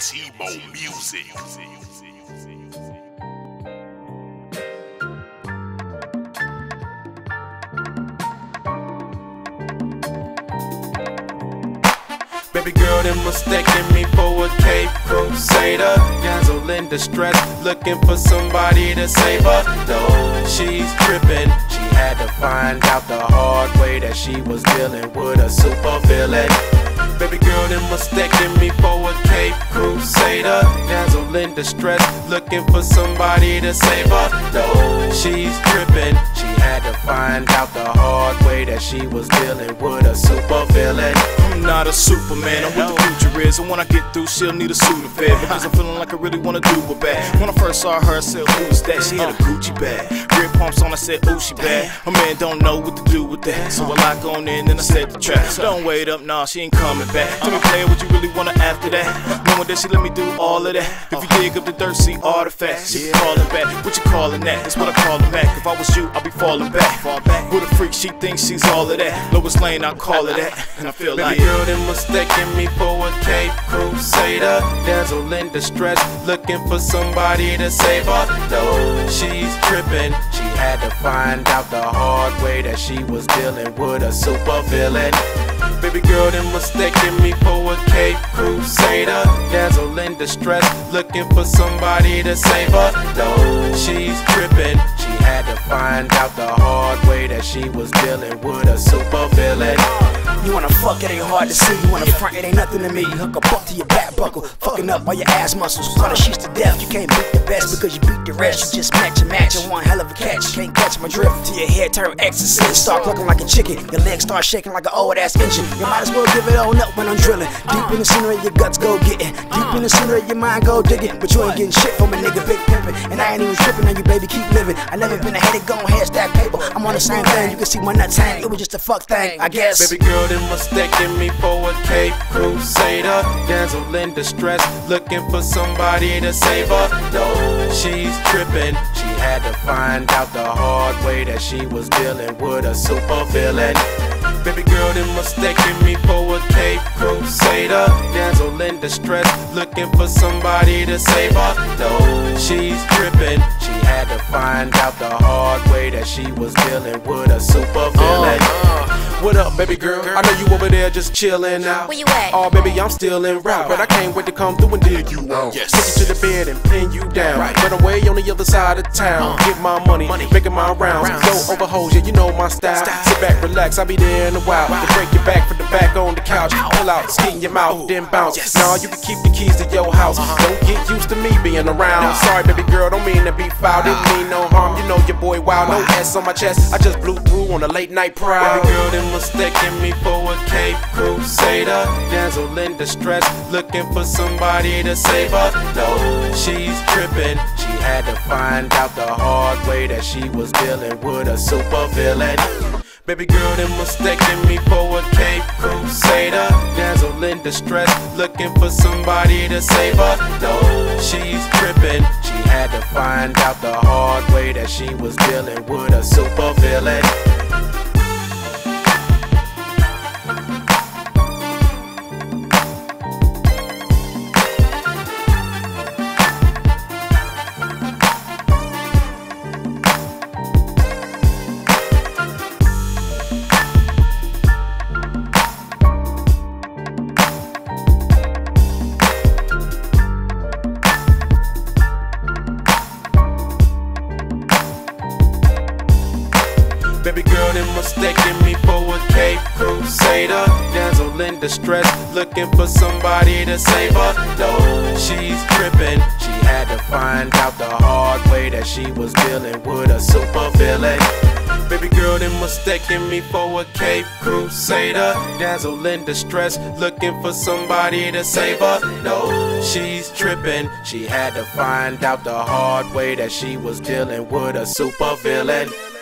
Timo Music. Baby girl, them mistaking me for a Cape Crusader. Dazzle in distress, looking for somebody to save her. Though she's tripping, she had to find out the hard way that she was dealing with a super villain. Baby girl, them mistaking me for a Cape Crusader. Dazzle in distress, looking for somebody to save her. Though she's tripping, she had to find out the hard way that she was dealing with a super villain. I'm not a Superman, I'm what the future is. And when I get through, she'll need a suit of fed, because I'm feeling like I really wanna do her bad. When I first saw her, I said, who's that? She had a Gucci bag, red pumps on, I said, ooh, she bad. A man don't know what to do with that, so I lock on in and I set the trap. Don't wait up, nah, she ain't coming back. Tell me, player, what you really wanna after that? Knowing that she let me do all of that. If you dig up the dirt, see artifacts. She be calling back, what you calling that? That's what I call it back. If I was you, I'd be falling back. With a freak, she thinks she's all of that. Lois Lane, I call it that, and I feel like baby girl, them mistaking me for a Cape Crusader. Dazzle in distress, looking for somebody to save her. Though she's tripping, she had to find out the hard way that she was dealing with a super villain. Baby girl, them mistaking me for a Cape Crusader. Dazzle in distress, looking for somebody to save her. Though she's tripping, she had to find out the hard way that she was dealing with a super villain. You wanna fuck, it ain't hard to see. You wanna front, it ain't nothing to me. Hook a buck to your back buckle, fucking up all your ass muscles. Call the sheets to death, you can't beat the best because you beat the rest. You just match and match and one hell of a catch. Can't catch my drift till your head turn exorcist. Start clucking like a chicken, your legs start shaking like an old ass engine. You might as well give it on up when I'm drilling. Deep in the center of your guts go getting, deep in the center of your mind go digging. But you ain't getting shit from a nigga big pimpin', and I ain't even tripping on you, baby, keep living. I never been a headache, go ahead, stack paper. I'm on the same thing, you can see my nuts hang. It was just a fuck thing, I guess. Baby girl, them mistaking me for a Cape Crusader. Dazzle in distress, looking for somebody to save her. Though she's tripping, she had to find out the hard way that she was dealing with a super villain. Baby girl, them mistaking me for a Cape Crusader. Dazzle in distress, looking for somebody to save her. Though she's tripping, she had to find out the hard way that she was dealing with a super villain. What up, baby girl? I know you over there just chillin' out. Where you at? Oh, baby, I'm still en route, but I can't wait to come through and dig you out. Yes. Take you to the bed and pin you down. But I'm way on the other side of town. Get my money, making my rounds. Go over hoes, yeah, you know my style. Sit back, relax, I'll be there in a while. To break your back from the back on the couch. Pull out, skin your mouth, then bounce. Nah, you can keep the keys to your house. Don't get used to me being around. Sorry, baby girl, don't mean to be foul. Didn't mean no harm, you know your boy wild. No S on my chest, I just blew through on a late night prowl. Baby girl, them mistaking me for a Cape Crusader. Dazzle in distress, looking for somebody to save her. Though she's tripping, she had to find out the hard way that she was dealing with a super villain. Baby girl, them mistaking me for a Cape Crusader. Dazzle in distress, looking for somebody to save her. Though she's tripping, she had to find out the hard way that she was dealing with a super villain. Baby girl, them mistaking me for a Cape Crusader. Dazzle in distress, looking for somebody to save her. Though she's tripping, she had to find out the hard way that she was dealing with a super villain. Baby girl, them mistaking me for a Cape Crusader. Dazzle in distress, looking for somebody to save her. No, she's tripping, she had to find out the hard way that she was dealing with a super villain.